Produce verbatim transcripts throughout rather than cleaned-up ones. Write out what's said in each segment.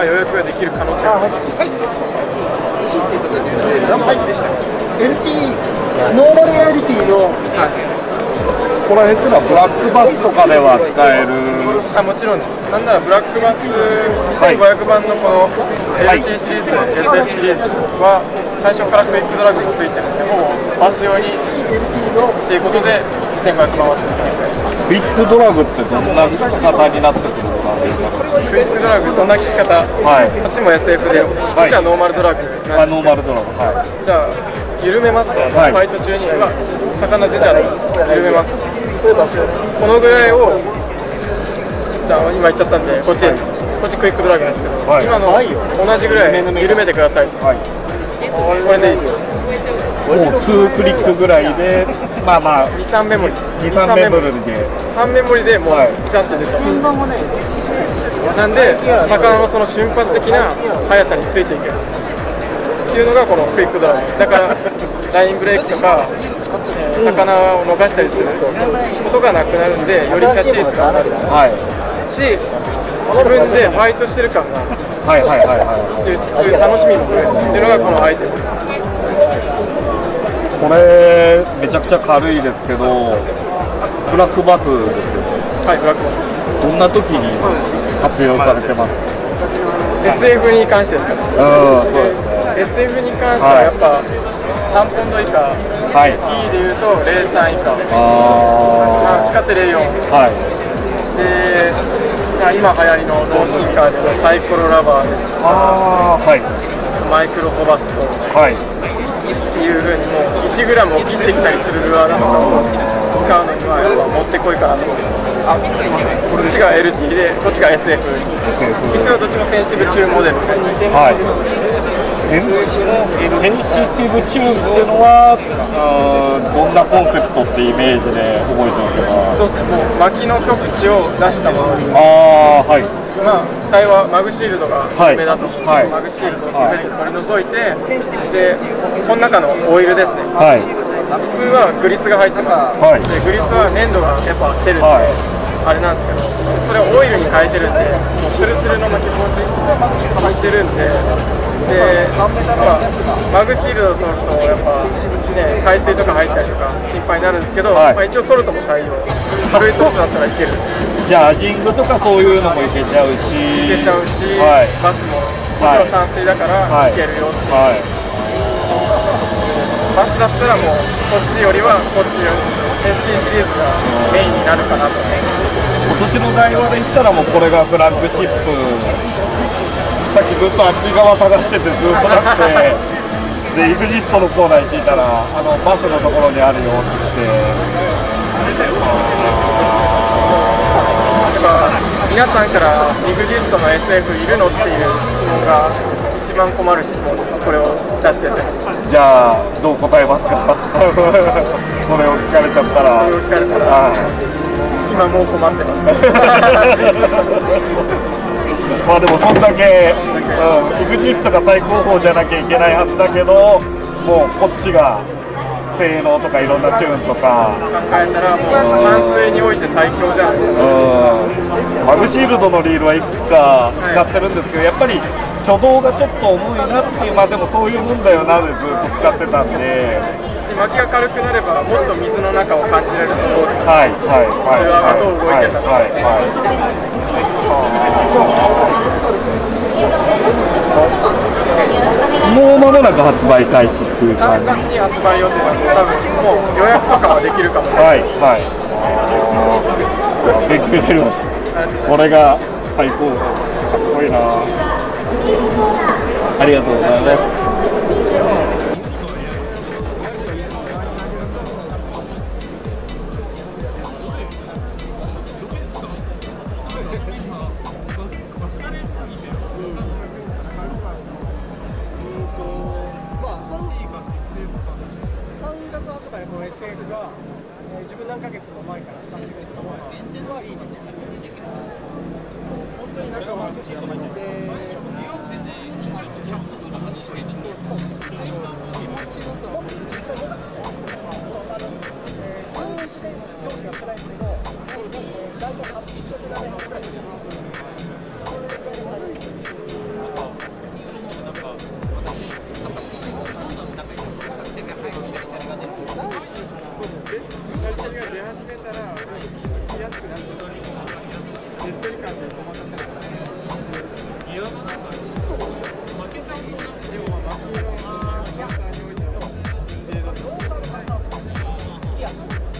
予約ができる可能性があります。はい。何枚でしたっけ？ エルティー ノーマルエアリティの、はい、 ここら辺っていうのはブラックバスとかでは使える。 あ、もちろんです。なんならブラックバスにせんごひゃくばんのこの エルティー シリーズ、はい、エスエフ シリーズは最初からクイックドラッグがついてるんで、ほぼバス用にっていうことでせんごひゃくばんは使ってます。 クイックドラグってどんな聞き方になってくるのかな。 クイックドラグどんな聞き方、はい、こっちも エスエフ で、こっちはノーマルドラグなんですけど、ノーマルドラグ、はい、じゃあ緩めますと、はい、ファイト中にあ魚出ちゃうと緩めます。このぐらいをじゃあ今言っちゃったんでこっちです、はい、こっちクイックドラグなんですけど、はい、今の同じぐらい緩めてください、はい、これでいいです。 もうにクリックぐらいで、まあまあに、さんメモリ、 に、さんメモリでさんメモリでもうジャンって出ちゃう、なんで魚のその瞬発的な速さについていけるっていうのがこのクイックドラグだからラインブレーキとか、えー、魚を逃したりすることがなくなるんでよりキャッチ率が上がる、はい、し自分でファイトしてる感がっていうそういう楽しみも増えるっていうのがこのアイテムです。 これめちゃくちゃ軽いですけどブラックバスですよね。 はい、ブラックバスです。 どんな時に活用されてますか？ エスエフ に関してですかね。うん、そうですね。エスエフ に関してはやっぱさんポンド以下、はい、E でいうとゼロさん以下、あ使ってゼロよん、はい、で今流行りのローシンカーでサイコロラバーですとか、あ、はい、マイクロホバスト、はい、いうふうにもういちグラムを切ってきたりするルアーだとかを使うのにはやっぱもってこいかなと思って。あ、こっちが エルティー でこっちが エスエフ、 一応どっちもセンシティブチューンモデル、はい、 センシティブチューンっていうのはどんなコンセプトってイメージで覚えておけば。 そうですね、もう巻きの極致を出したものですね。 あ、はい、 まあ対話マグシールドが有名だと思うんですけど、はい、マグシールドをすべて取り除いて、はい、でこの中のオイルですね、はい、普通はグリスが入ってます、はい、でグリスは粘土がやっぱ出るんで、はい、あれなんですけど、それをオイルに変えてるんで、もうスルスルの巻き心地にしてるんで、で、まあ、マグシールドを取るとやっぱ、ね、海水とか入ったりとか心配になるんですけど、はい、まあ一応ソルトも対応、軽いソルトだったらいける。 じゃあアジングとかそういうのもいけちゃうし、 いけちゃうし、はい、バスももちろん淡水だからいけるよっていう、はいはい、バスだったらもうこっちよりはこっちより エスティー シリーズがメインになるかなと思います。 今年の台湾で言ったらもうこれがフラッグシップ。さっきずっとあっち側探しててずっとなくてで イグジスト のコーナーに聞いたらあのバスのところにあるよって言って皆さんから イグジスト の エスエフ いるのっていう質問が一番困る質問です。これを出してて、 じゃあどう答えますかそれを聞かれちゃったら。 それを聞かれたら今もう困ってますまあでもそんだけ、うん、イグジスト が最高峰じゃなきゃいけないはずだけどもうこっちが性能とかいろんなチューンとか考えたらもう淡水において最強じゃないですか。 マグシールドのリールはいくつか使ってるんですけど、はい、やっぱり初動がちょっと重いなっていう、まあでもそういうもんだよなでずっと使ってたんで。 巻きが軽くなればもっと水の中を感じれると思うんですよ。 はいはいはい。 ルアーがどう動いてたか。はいはい。 もう間もなく発売開始っていう感じ。 さんがつに発売予定なんで多分もう予約とかはできるかもしれない。 はいはい。勉強になりました。これが最高。かっこいいな。ありがとうございます。 さんがつ発売の エスエフ が、えー、自分何ヶ月も前から使ってるんですけど、はいいです。本当になんか毎年で、そうです。気持ちよさ、本当に実際もっとちっちゃいです。あの、えー、さんインチで表記は少ないですけど、えー、大体はち色ぐらいの大きさで、これぐらいのサイズ。 決めたら引きやすくなる。ねっとり感でごまかせない。いや、負けちゃうとでもまあ負けのお客さんにおいてのデータと。いや。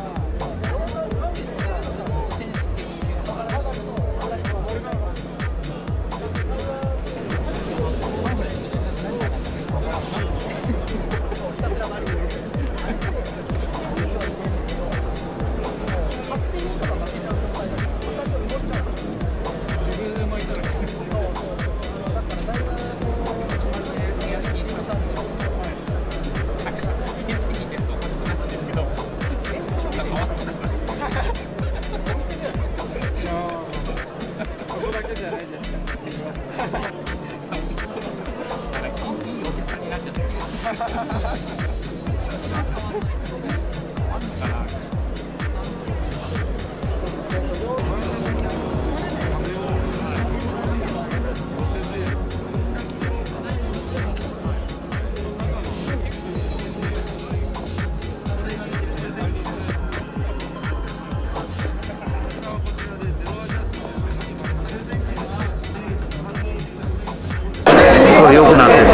良くなってて、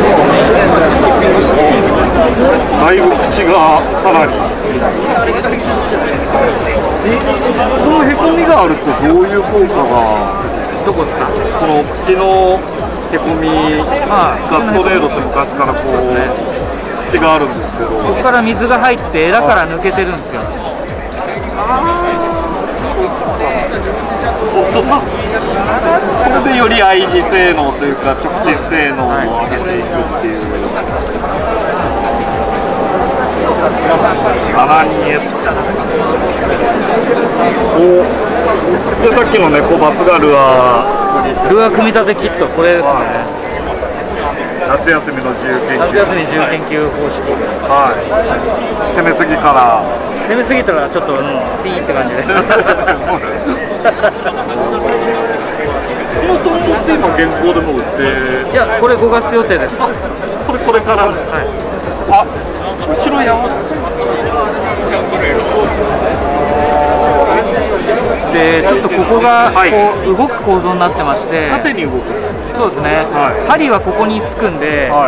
だいぶ口がさらにこのへこみがあるってどういう効果が。 どこですか？ この口のへこみがストレートって昔からこう口があるんですけど、 ここから水が入ってエラから抜けてるんですよ。 それでより愛知性能というか直進性能を上げていくっていう。さらにでさっきの猫バスがルアールアー組み立てキット、これですね。 夏休みの自由研究、 夏休み自由研究方式。 はい。攻めすぎから攻めすぎたらちょっと、うん、ピーって感じで。 このトンボって今現行でも売って。 いや、これごがつ予定です。 これこれから。はい。あ、後ろ山。 で、ちょっとここがこう動く構造になってまして。 縦に動く。 そうですね。はい、針はここにつくんで、はい、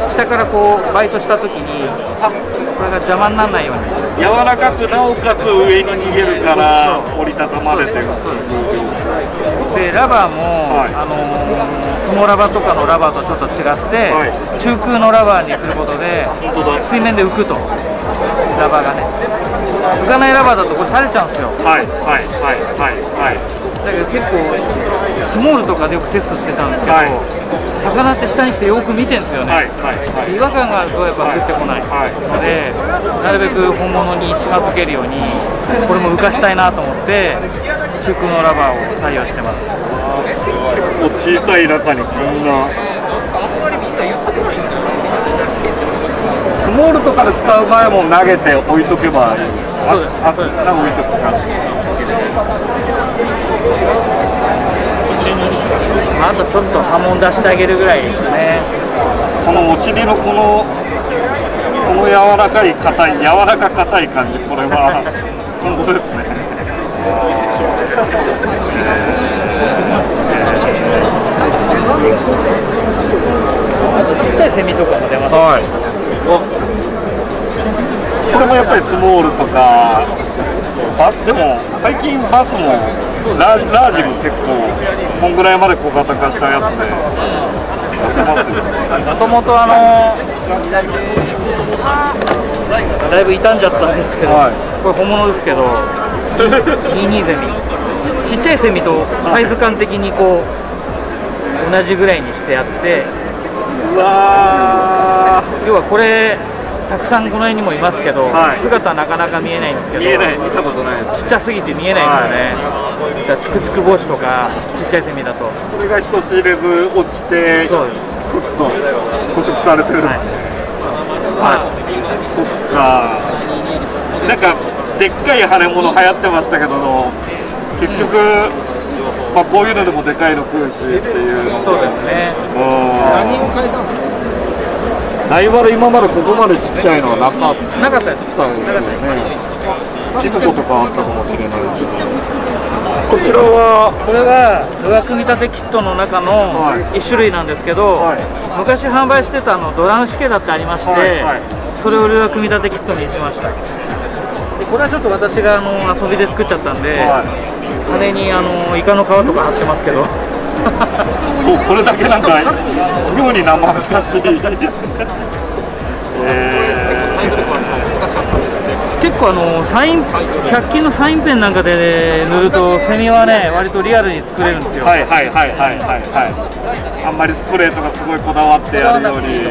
下からこうバイトしたときに、これが邪魔にならないように。 柔らかくなおかつ上に逃げるから折りたたまれてる。 でラバーも、はい、あのー、スモラバとかのラバーとちょっと違って、はい、中空のラバーにすることで水面で浮くと、ラバーがね。浮かないラバーだとこれ垂れちゃうんですよ。 はいはいはいはいはい。 だけど結構スモールとかでよくテストしてたんですけど、はい、魚って下に来てよく見てるんですよね。はいはいはい、違和感があるとやっぱ降ってこないので、なるべく本物に近づけるようにこれも浮かしたいなと思って中空のラバーを採用してます。 結構小さい中にこんなスモールとかで使う前も投げて置いとけばいい。そうです。あ、そうです。置いとくか。 あとちょっと波紋出してあげるぐらいですね。 このお尻のこのこの柔らかい硬い柔らか硬い感じ、これは今後ですね。 あとちっちゃいセミとかも出ます。 はい。これもやっぱりスモールとか、バでも最近バスもラージ、ラージも結構こんぐらいまで小型化したやつでやってますよ。 もともとあのだいぶ傷んじゃったんですけど、はい、これ本物ですけどにじゅうにゼミ、ちっちゃいセミとサイズ感的にこう同じぐらいにしてあって、 うわー、要はこれたくさんこの辺にもいますけど、はい、姿なかなか見えないんですけど、 見えない、見たことないです。 ちっちゃすぎて見えないんですよね。はい、だからつくつく帽子とかちっちゃいセミだとこれが人知れず落ちてそうふっと腰使われてるんですね。はい、はい、そっか。なんかでっかい腫れ物流行ってましたけど、結局、まあ、こういうのでもでかいの食うしっていうの。 そうですね。 何を変えたんですか？ ライバル今までここまでちっちゃいのはなかったなかったです。 なかったですね。 キットとかあったかもしれないですけど、こちらはこれはドラ組み立てキットの中のいち種類なんですけど、はい、昔販売してたあのドラム式だってありまして、はいはい、それをルアー組み立てキットにしました。でこれはちょっと私があの遊びで作っちゃったんで、はい、羽にあのイカの皮とか貼ってますけどそう、これだけなんか妙に生臭しい結構あのサインひゃく均のサインペンなんかで、ね、塗るとセミはね割とリアルに作れるんですよ。 はいはいはいはいはいはい。あんまりスプレーとかすごいこだわってやるより。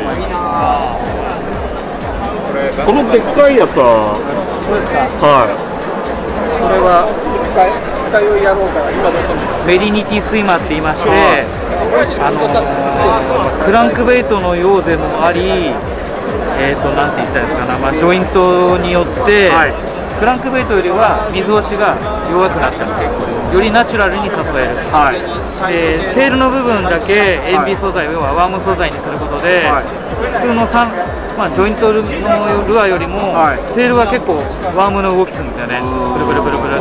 このでっかいやつは。 そうですか。 はい。 これは使い使いをやろうから今どこに。 メリニティスイマーって言いまして、あのー、クランクベイトのようでもあり。えーとなんて言ったらいいですかな、まあ、ジョイントによって、はい、クランクベイトよりは水押しが弱くなったってよりナチュラルに誘える、はい、でテールの部分だけ塩ビ素材、要はワーム素材にすることで、はい、普通のさん、まあ、ジョイントのルアーよりも、はい、テールは結構ワームの動きするんですよね。ブルブルブルブル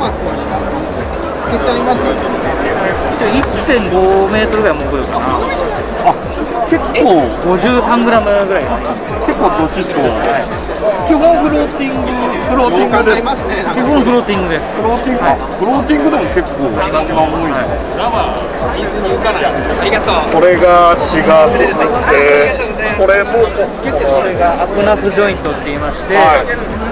いってんごメートルぐらい潜るかな。 あ、結構ごじゅうさんグラム ぐらい。 結構どしっと。基本フローティング、フローティングです。 基本フローティングです。 フローティング、はい、フローティングでも結構一番多い。これがしがつで、これもこれがアクナスジョイントって言いまして、はい、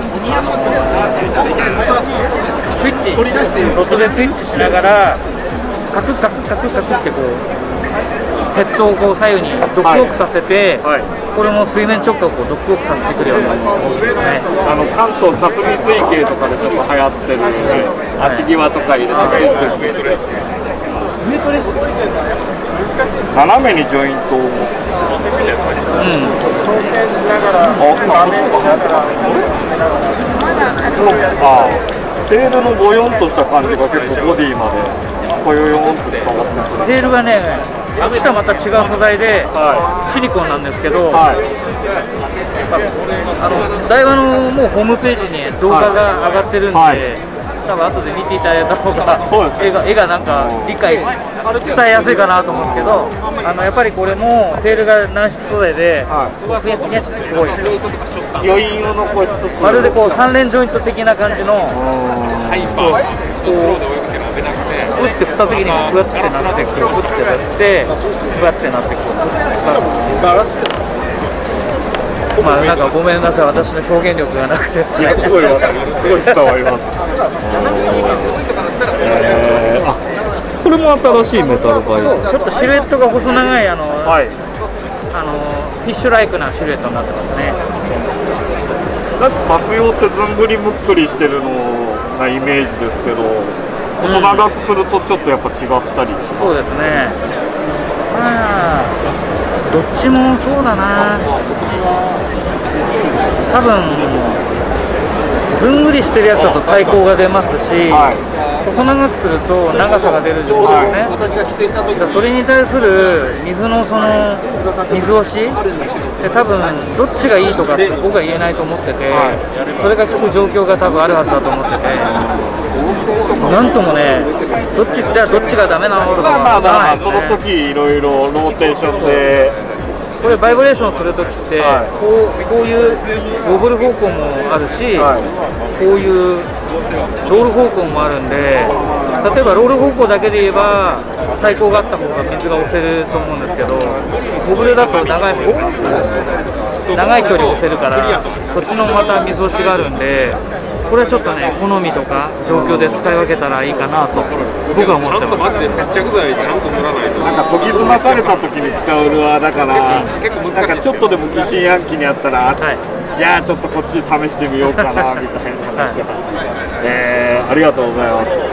スイッチ、ロッドでスイッチしながらカクカクカクカクってこう。ヘッドをこう左右にドッグウォークさせて、はいはい、これも水面直下をこうドッグウォークさせてくるようなものですね。 あの関東霞水系とかでちょっと流行ってるので、はい、足際とか入れてくれる。斜めにジョイントをしちゃいます。うん。 調整しながら、 ああ、テールのボヨンとした感じが結構ボディまでボヨヨンって伝わってくる。 テールがね、下また違う素材で、はい、シリコンなんですけど、はい、あのダイワのもうホームページに動画が上がってるんで、はい、多分後で見ていただいた方が絵が、絵がなんか理解伝えやすいかなと思うんですけど、あのやっぱりこれもテールが軟質素材で、ふにゃふにゃってすごい余韻を残しつつ、 まるでこう三連ジョイント的な感じの、こう打って振った時にふわってなってくる、ふってなってふわってなってくる。 ガラスですか？ まあなんかごめんなさい、私の表現力がなくてすごいすごい伝わります。えー、あ、これも新しいメタルバイちょっとシルエットが細長いあの、はい、あのフィッシュライクなシルエットになってますね。 なんかバス用ってずんぐりむっくりしてるのなイメージですけど、細長くするとちょっとやっぱ違ったりします。 そうですね。まあどっちもそうだな。多分ずんぐりしてるやつだと対抗が出ますし、はい、細長くすると長さが出る状態ですね。私が規制した時、それに対する水のその水押しで多分どっちがいいとかって僕は言えないと思ってて、はい、それが効く状況が多分あるはずだと思ってて、なんともね、どっちじゃあどっちがダメなのとかまあまあその時いろいろローテーションで。 これバイブレーションするときって、はい、こう、こういうボブル方向もあるし、はい、こういうロール方向もあるんで、例えばロール方向だけで言えば対向があった方が水が押せると思うんですけど、ボブルだと長い長い距離押せるからこっちのまた水押しがあるんで、これはちょっとね好みとか状況で使い分けたらいいかなと僕は思ってます。 ちゃんとマジで接着剤ちゃんと塗らないと、 なんか研ぎ澄まされた時に使うルアーだから、結構難しい。なんかちょっとでも疑心暗鬼にあったら、はい、じゃあちょっとこっち試してみようかなみたいな、はい、えー、ありがとうございます。